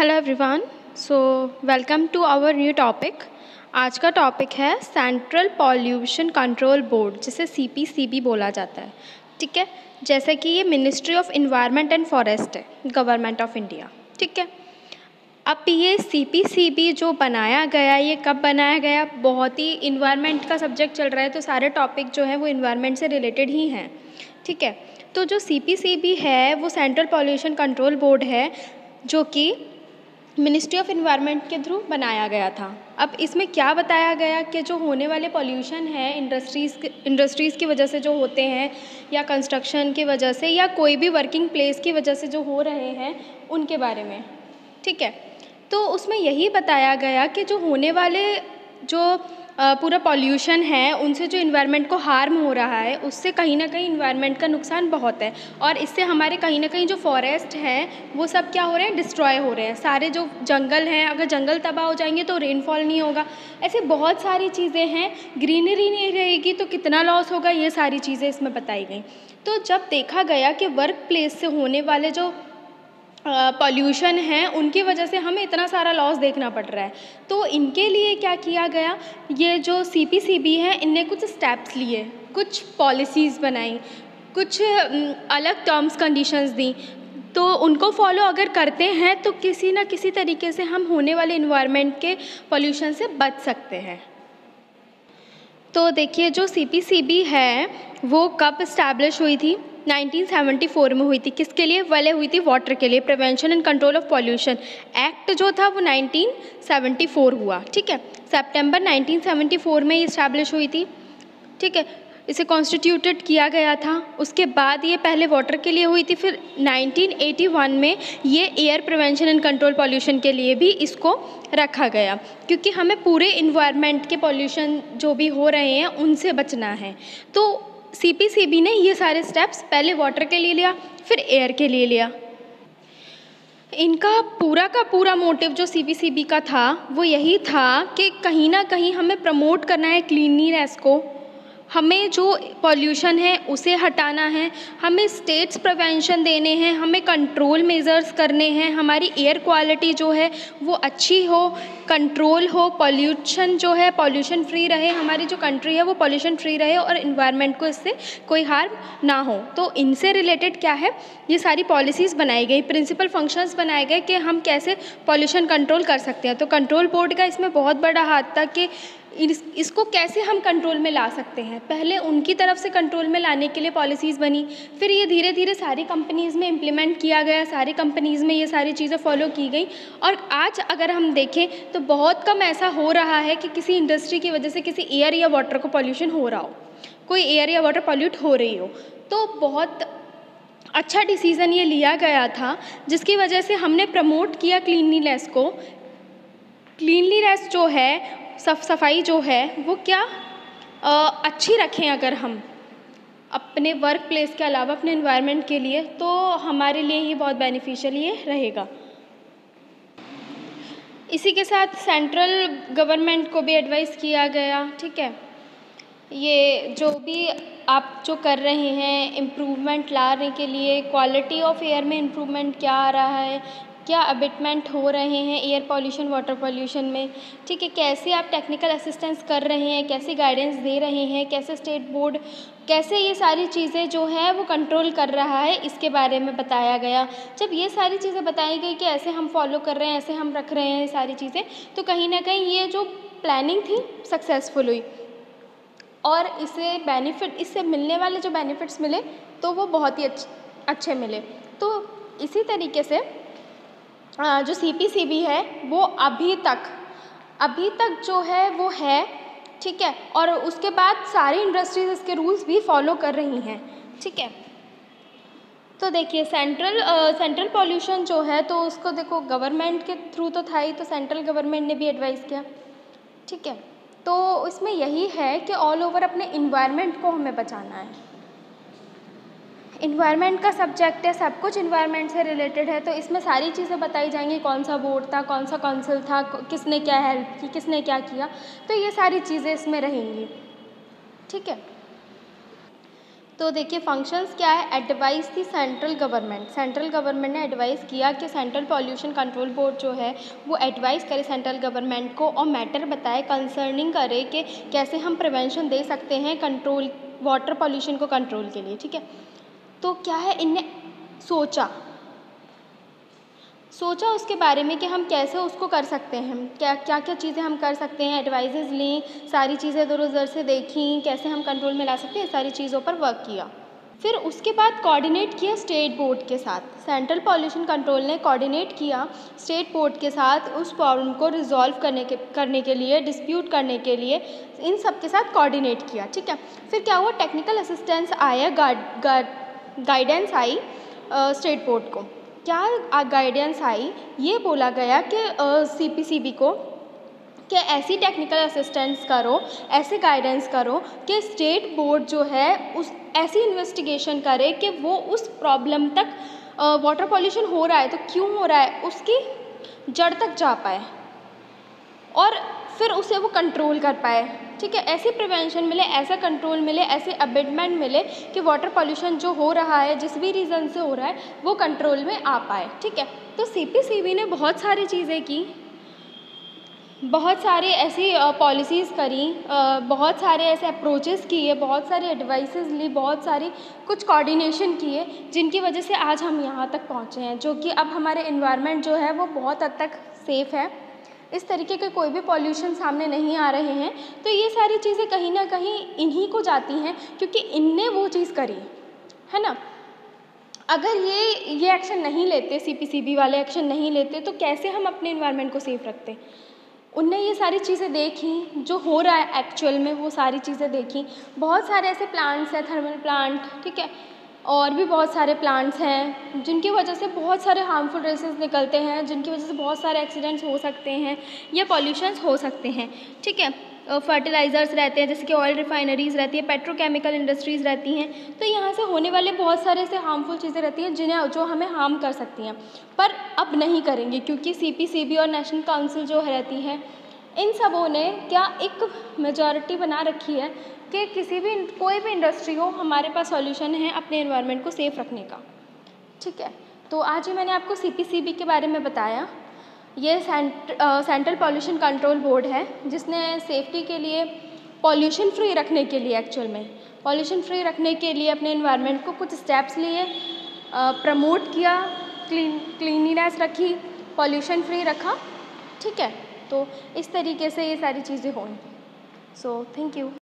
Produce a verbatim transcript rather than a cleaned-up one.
Hello everyone, so welcome to our new topic. आज का topic है सेंट्रल पॉल्यूशन कंट्रोल बोर्ड, जिसे सी P C B बोला जाता है। ठीक है, जैसे कि ये ministry of environment and forest है, गवर्नमेंट ऑफ इंडिया। ठीक है, अब ये सी पी सी बी जो बनाया गया, ये कब बनाया गया? बहुत ही इन्वायरमेंट का सब्जेक्ट चल रहा है, तो सारे टॉपिक जो हैं वो इन्वायरमेंट से रिलेटेड ही हैं। ठीक है, तो जो सी पी सी बी है वो सेंट्रल पॉल्यूशन कंट्रोल बोर्ड है, जो कि मिनिस्ट्री ऑफ इन्वायरमेंट के थ्रू बनाया गया था। अब इसमें क्या बताया गया कि जो होने वाले पॉल्यूशन है इंडस्ट्रीज़ इंडस्ट्रीज़ की वजह से जो होते हैं, या कंस्ट्रक्शन की वजह से, या कोई भी वर्किंग प्लेस की वजह से जो हो रहे हैं, उनके बारे में। ठीक है, तो उसमें यही बताया गया कि जो होने वाले जो पूरा पॉल्यूशन है, उनसे जो इन्वायरमेंट को हार्म हो रहा है, उससे कहीं ना कहीं इन्वायरमेंट का नुकसान बहुत है, और इससे हमारे कहीं ना कहीं जो फॉरेस्ट हैं वो सब क्या हो रहे हैं, डिस्ट्रॉय हो रहे हैं। सारे जो जंगल हैं, अगर जंगल तबाह हो जाएंगे तो रेनफॉल नहीं होगा। ऐसे बहुत सारी चीज़ें हैं, ग्रीनरी नहीं रहेगी तो कितना लॉस होगा, ये सारी चीज़ें इसमें बताई गई। तो जब देखा गया कि वर्क प्लेस से होने वाले जो पॉल्यूशन है, उनकी वजह से हमें इतना सारा लॉस देखना पड़ रहा है, तो इनके लिए क्या किया गया, ये जो सी पी सी बी है, इनने कुछ स्टेप्स लिए, कुछ पॉलिसीज़ बनाई, कुछ अलग टर्म्स कंडीशंस दी। तो उनको फॉलो अगर करते हैं तो किसी ना किसी तरीके से हम होने वाले इन्वायरमेंट के पॉल्यूशन से बच सकते हैं। तो देखिए, जो सी पी सी बी है वो कब इस्टेब्लिश हुई थी? नाइनटीन सेवेंटी फोर में हुई थी। किसके लिए? पहले हुई थी वाटर के लिए, prevention and control of pollution act जो था वो नाइनटीन सेवेंटी फोर हुआ। ठीक है, सितंबर नाइनटीन सेवेंटी फोर में ये इस्टेब्लिश हुई थी। ठीक है, इसे कॉन्स्टिट्यूटेड किया गया था। उसके बाद ये पहले वाटर के लिए हुई थी, फिर नाइनटीन एटी वन में ये air prevention and control pollution के लिए भी इसको रखा गया, क्योंकि हमें पूरे इन्वायरमेंट के पॉल्यूशन जो भी हो रहे हैं उनसे बचना है। तो सी पी सी बी ने ये सारे स्टेप्स पहले वाटर के लिए लिया, फिर एयर के लिए लिया। इनका पूरा का पूरा मोटिव जो सी पी सी बी का था वो यही था कि कहीं ना कहीं हमें प्रमोट करना है क्लीनलीनेस को, हमें जो पॉल्यूशन है उसे हटाना है, हमें स्टेट्स प्रिवेंशन देने हैं, हमें कंट्रोल मेजर्स करने हैं, हमारी एयर क्वालिटी जो है वो अच्छी हो, कंट्रोल हो, पॉल्यूशन जो है पॉल्यूशन फ्री रहे, हमारी जो कंट्री है वो पॉल्यूशन फ्री रहे, और इन्वायरमेंट को इससे कोई हार्म ना हो। तो इनसे रिलेटेड क्या है, ये सारी पॉलिसीज़ बनाई गई, प्रिंसिपल फंक्शंस बनाए गए कि हम कैसे पॉल्यूशन कंट्रोल कर सकते हैं। तो कंट्रोल बोर्ड का इसमें बहुत बड़ा हाथ था कि इस, इसको कैसे हम कंट्रोल में ला सकते हैं। पहले उनकी तरफ से कंट्रोल में लाने के लिए पॉलिसीज़ बनी, फिर ये धीरे धीरे सारी कंपनीज़ में इम्प्लीमेंट किया गया, सारी कंपनीज़ में ये सारी चीज़ें फॉलो की गई। और आज अगर हम देखें तो बहुत कम ऐसा हो रहा है कि किसी इंडस्ट्री की वजह से किसी एयर या वाटर को पॉल्यूशन हो रहा हो, कोई एयर या वाटर पॉल्यूट हो रही हो। तो बहुत अच्छा डिसीज़न ये लिया गया था, जिसकी वजह से हमने प्रमोट किया क्लीनलीनेस को। क्लीनलीनेस जो है, साफ सफाई जो है वो क्या आ, अच्छी रखें अगर हम अपने वर्क प्लेस के अलावा अपने एनवायरनमेंट के लिए, तो हमारे लिए ही बहुत बेनिफिशियल ये रहेगा। इसी के साथ सेंट्रल गवर्नमेंट को भी एडवाइस किया गया। ठीक है, ये जो भी आप जो कर रहे हैं इम्प्रूवमेंट लाने के लिए, क्वालिटी ऑफ एयर में इम्प्रूवमेंट क्या आ रहा है, क्या अबिटमेंट हो रहे हैं एयर पॉल्यूशन वाटर पॉल्यूशन में। ठीक है, कैसे आप टेक्निकल असिस्टेंस कर रहे हैं, कैसे गाइडेंस दे रहे हैं, कैसे स्टेट बोर्ड कैसे ये सारी चीज़ें जो है वो कंट्रोल कर रहा है, इसके बारे में बताया गया। जब ये सारी चीज़ें बताई गई कि ऐसे हम फॉलो कर रहे हैं, ऐसे हम रख रहे हैं ये सारी चीज़ें, तो कहीं ना कहीं ये जो प्लानिंग थी सक्सेसफुल हुई, और इसे बेनिफिट इससे मिलने वाले जो बेनिफिट्स मिले तो वो बहुत ही अच्छे अच्छे मिले। तो इसी तरीके से जो सी पी सी बी है वो अभी तक अभी तक जो है वो है। ठीक है, और उसके बाद सारी इंडस्ट्रीज इसके रूल्स भी फॉलो कर रही हैं। ठीक है, तो देखिए सेंट्रल सेंट्रल पॉल्यूशन जो है तो उसको देखो गवर्नमेंट के थ्रू तो था ही, तो सेंट्रल गवर्नमेंट ने भी एडवाइस किया। ठीक है, तो इसमें यही है कि ऑल ओवर अपने इन्वायरमेंट को हमें बचाना है। इन्वायरमेंट का सब्जेक्ट है, सब कुछ इन्वायरमेंट से रिलेटेड है, तो इसमें सारी चीज़ें बताई जाएंगी, कौन सा बोर्ड था, कौन सा काउंसिल था, किसने क्या हेल्प की, किसने क्या किया, तो ये सारी चीज़ें इसमें रहेंगी। ठीक है, तो देखिए फंक्शंस क्या है, एडवाइस थी सेंट्रल गवर्नमेंट, सेंट्रल गवर्नमेंट ने एडवाइस किया कि सेंट्रल पॉल्यूशन कंट्रोल बोर्ड जो है वो एडवाइस करे सेंट्रल गवर्नमेंट को और मैटर बताए कंसर्निंग करे कि कैसे हम प्रिवेंशन दे सकते हैं कंट्रोल वाटर पॉल्यूशन को कंट्रोल के लिए। ठीक है, तो क्या है, इनने सोचा सोचा उसके बारे में कि हम कैसे उसको कर सकते हैं, क्या क्या क्या चीज़ें हम कर सकते हैं, एडवाइजेज़ ली, सारी चीज़ें इधर उधर से देखी, कैसे हम कंट्रोल में ला सकते हैं, सारी चीज़ों पर वर्क किया। फिर उसके बाद कोऑर्डिनेट किया स्टेट बोर्ड के साथ, सेंट्रल पॉल्यूशन कंट्रोल ने कोऑर्डिनेट किया स्टेट बोर्ड के साथ उस प्रॉब्लम को रिजॉल्व करने के करने के लिए, डिस्प्यूट करने के लिए इन सब के साथ कोऑर्डिनेट किया। ठीक है, फिर क्या हुआ, टेक्निकल असिस्टेंस आया, गाइडेंस आई स्टेट बोर्ड को। क्या गाइडेंस आई, ये बोला गया कि सी पी सी बी को कि ऐसी टेक्निकल असिस्टेंस करो, ऐसे गाइडेंस करो कि स्टेट बोर्ड जो है उस ऐसी इन्वेस्टिगेशन करे कि वो उस प्रॉब्लम तक, वाटर पॉल्यूशन हो रहा है तो क्यों हो रहा है, उसकी जड़ तक जा पाए और फिर उसे वो कंट्रोल कर पाए। ठीक है, ऐसी प्रिवेंशन मिले, ऐसा कंट्रोल मिले, ऐसे अबेटमेंट मिले कि वाटर पॉल्यूशन जो हो रहा है जिस भी रीज़न से हो रहा है वो कंट्रोल में आ पाए। ठीक है, तो सी पी सी बी ने बहुत सारी चीज़ें की, बहुत सारे ऐसी पॉलिसीज़ करी, बहुत सारे ऐसे अप्रोचेस किए, बहुत सारे एडवाइसेस ली, बहुत सारी कुछ कोऑर्डिनेशन किए, जिनकी वजह से आज हम यहाँ तक पहुँचे हैं, जो कि अब हमारे एनवायरनमेंट जो है वो बहुत हद तक सेफ़ है, इस तरीके के कोई भी पॉल्यूशन सामने नहीं आ रहे हैं। तो ये सारी चीज़ें कहीं ना कहीं इन्हीं को जाती हैं, क्योंकि इनने वो चीज़ करी है ना। अगर ये ये एक्शन नहीं लेते, सी पी सी बी वाले एक्शन नहीं लेते, तो कैसे हम अपने एनवायरनमेंट को सेफ रखते। उनने ये सारी चीज़ें देखी, जो हो रहा है एक्चुअल में वो सारी चीज़ें देखी। बहुत सारे ऐसे प्लांट्स हैं, थर्मल प्लांट, ठीक है, और भी बहुत सारे प्लांट्स हैं जिनकी वजह से बहुत सारे हार्मफुल रेसेस निकलते हैं, जिनकी वजह से बहुत सारे एक्सीडेंट्स हो सकते हैं या पॉल्यूशंस हो सकते हैं। ठीक है, फर्टिलाइज़र्स रहते हैं, जैसे कि ऑयल रिफाइनरीज़ रहती है, पेट्रोकेमिकल इंडस्ट्रीज़ रहती हैं, तो यहाँ से होने वाले बहुत सारे ऐसे हार्मफुल चीज़ें रहती हैं जिन्हें जो हमें हार्म कर सकती हैं, पर अब नहीं करेंगे, क्योंकि सी पी सी बी और नेशनल काउंसिल जो रहती है, इन सबों ने क्या एक मेजॉरिटी बना रखी है कि किसी भी कोई भी इंडस्ट्री हो, हमारे पास सॉल्यूशन है अपने एनवायरनमेंट को सेफ रखने का। ठीक है, तो आज ही मैंने आपको सी पी सी बी के बारे में बताया। ये cent central pollution control board है, जिसने सेफ्टी के लिए, पॉल्यूशन फ्री रखने के लिए, एक्चुअल में पॉल्यूशन फ्री रखने के लिए अपने एनवायरनमेंट को कुछ स्टेप्स लिए, प्रमोट किया, क्लीन क्लीनिनेस रखी, पॉल्यूशन फ्री रखा। ठीक है, तो इस तरीके से ये सारी चीज़ें होंगी। So thank you.